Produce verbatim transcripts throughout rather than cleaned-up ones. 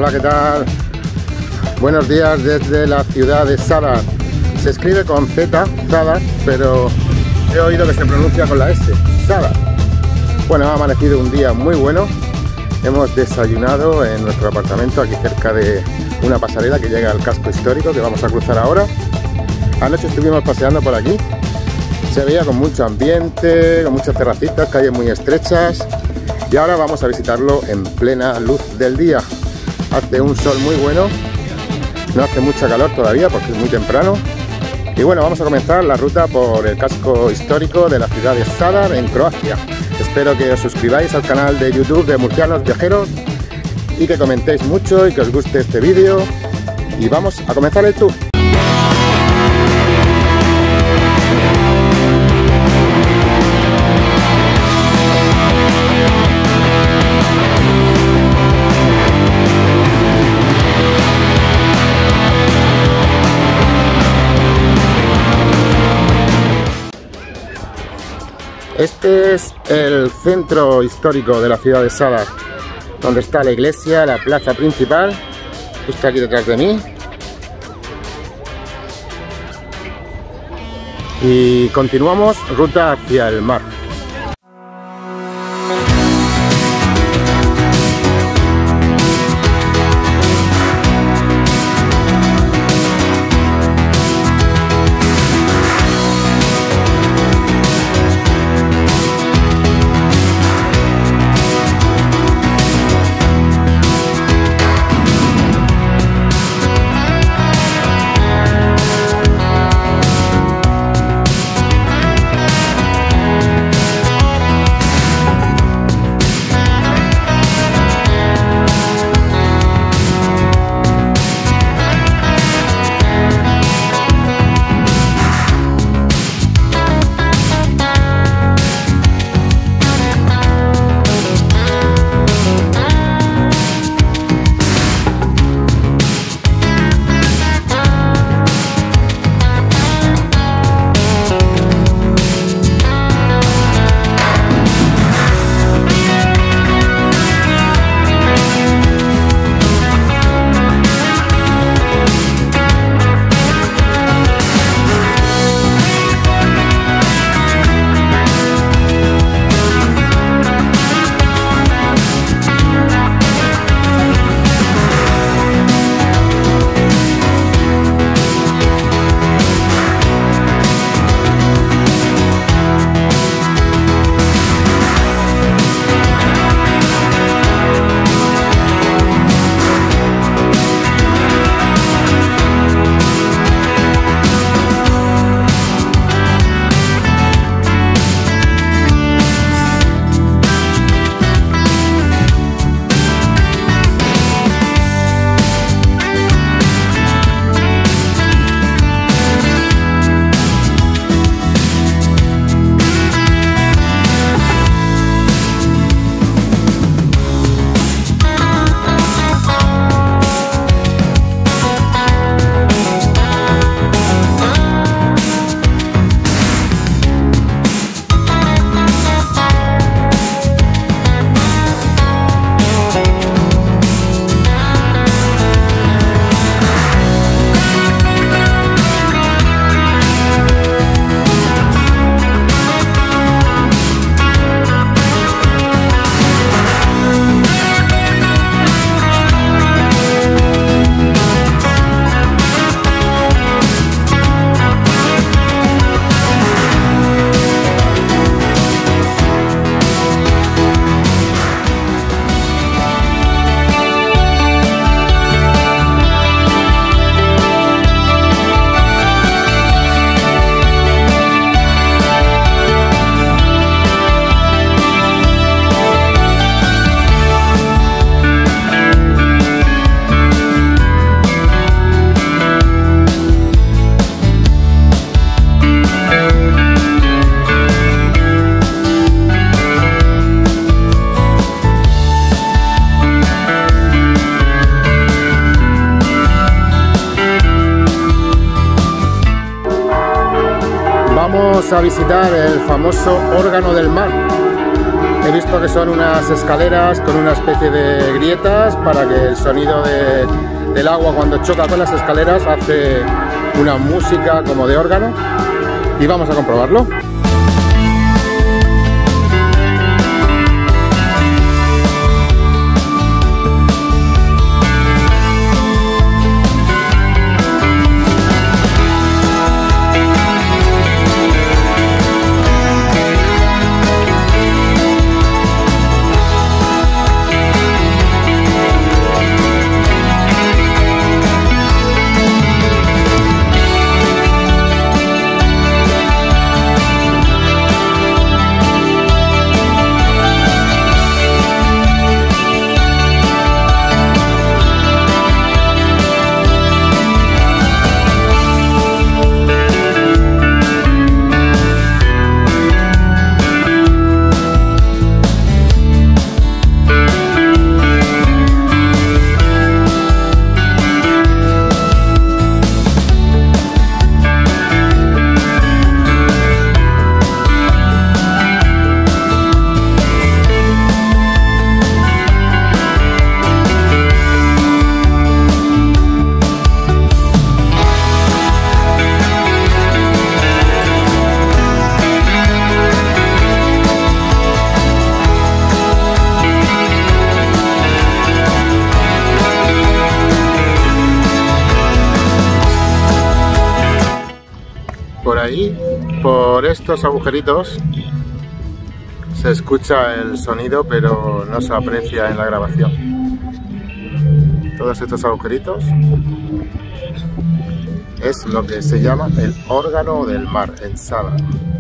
Hola, ¿qué tal? Buenos días desde la ciudad de Zadar. Se escribe con Z, Zadar, pero he oído que se pronuncia con la S, Zadar. Bueno, ha amanecido un día muy bueno. Hemos desayunado en nuestro apartamento aquí cerca de una pasarela que llega al casco histórico que vamos a cruzar ahora. Anoche estuvimos paseando por aquí. Se veía con mucho ambiente, con muchas terracitas, calles muy estrechas. Y ahora vamos a visitarlo en plena luz del día. Hace un sol muy bueno, no hace mucha calor todavía porque es muy temprano. Y bueno, vamos a comenzar la ruta por el casco histórico de la ciudad de Zadar en Croacia. Espero que os suscribáis al canal de YouTube de Murcianos Viajeros y que comentéis mucho y que os guste este vídeo. Y vamos a comenzar el tour. Este es el centro histórico de la ciudad de Zadar, donde está la iglesia, la plaza principal, justo aquí detrás de mí. Y continuamos ruta hacia el mar. Vamos a visitar el famoso órgano del mar. He visto que son unas escaleras con una especie de grietas para que el sonido de, del agua cuando choca con las escaleras hace una música como de órgano. Y vamos a comprobarlo. Por ahí, por estos agujeritos, se escucha el sonido, pero no se aprecia en la grabación. Todos estos agujeritos es lo que se llama el órgano del mar en Sala.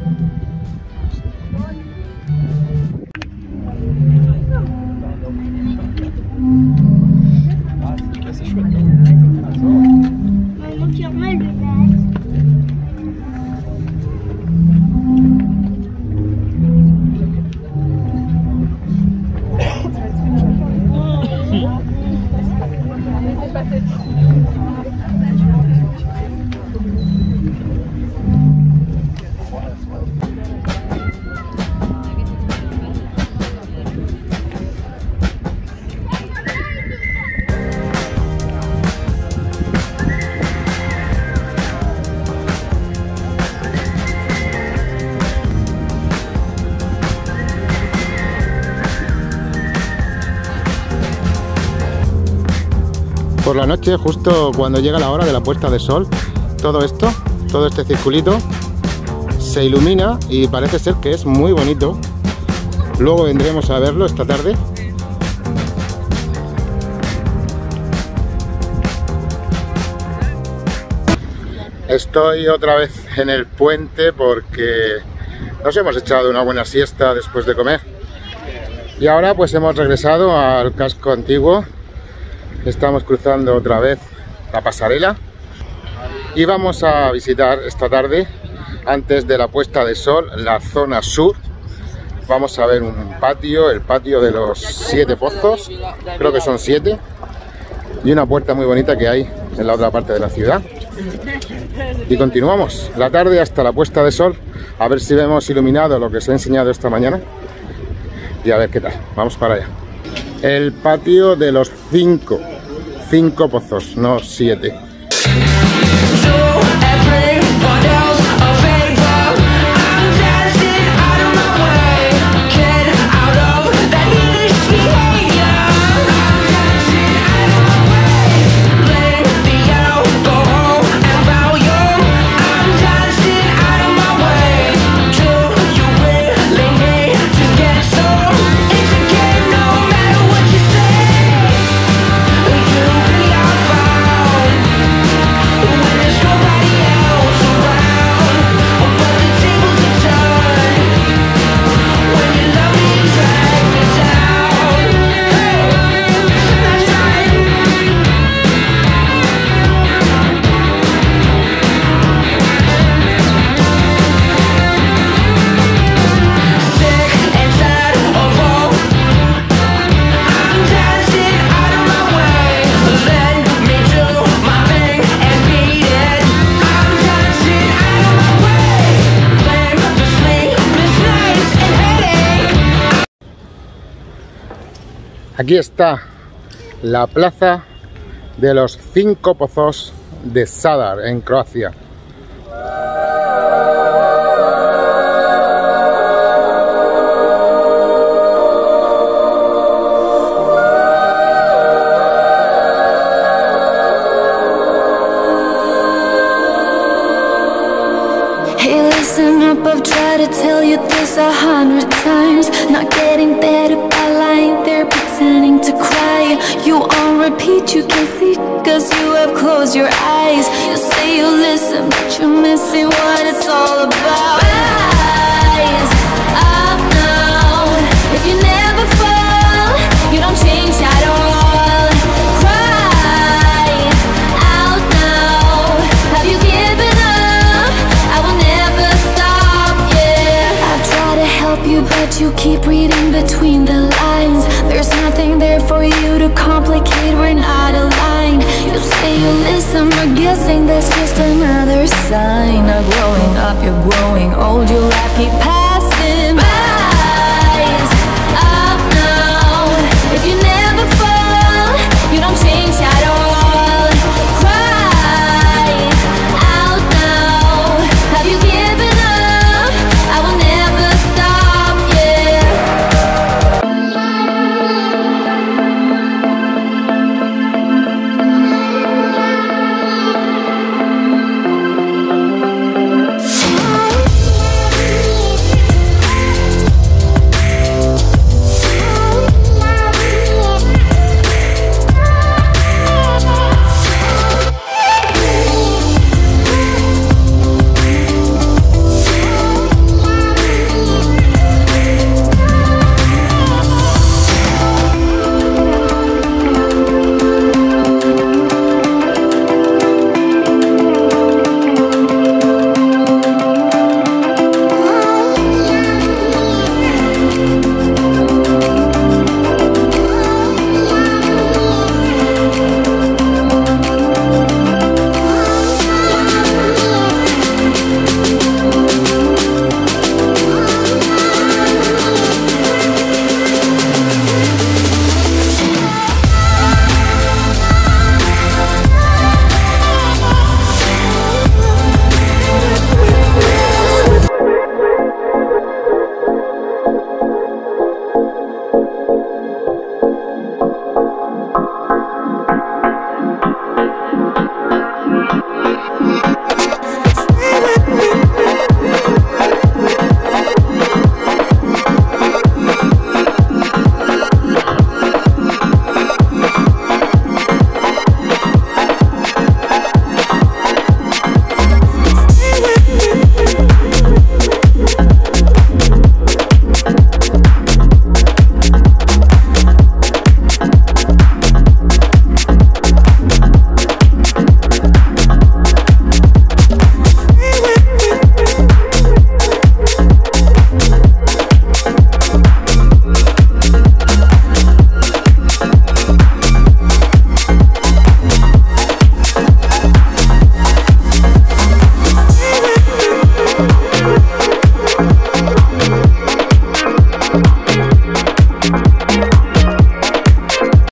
Por la noche, justo cuando llega la hora de la puesta de sol, todo esto, todo este circulito se ilumina y parece ser que es muy bonito. Luego vendremos a verlo esta tarde. Estoy otra vez en el puente porque nos hemos echado una buena siesta después de comer. Y ahora pues hemos regresado al casco antiguo. Estamos cruzando otra vez la pasarela y vamos a visitar esta tarde, antes de la puesta de sol, la zona sur. Vamos a ver un patio, el patio de los siete pozos, creo que son siete, y una puerta muy bonita que hay en la otra parte de la ciudad. Y continuamos la tarde hasta la puesta de sol, a ver si vemos iluminado lo que os he enseñado esta mañana y a ver qué tal. Vamos para allá. El patio de los cinco, cinco pozos, no siete. Aquí está la plaza de los cinco pozos de Zadar en Croacia. Hey, listen up, I've tried to tell you this a hundred times. Not getting better by lying there pretending to cry. You on repeat, you can see, cause you have closed your eyes. You say you listen, but you're missing what it's all about. Rise up now. If you never fall, you don't change at all. Cry out now. Have you given up? I will never stop, yeah. I've tried to help you, but you keep reading between the lines. There's nothing there for you to complicate, we're not aligned. You say you listen, but guessing that's just another sign. Not growing up, you're growing old, you laugh, keep passing.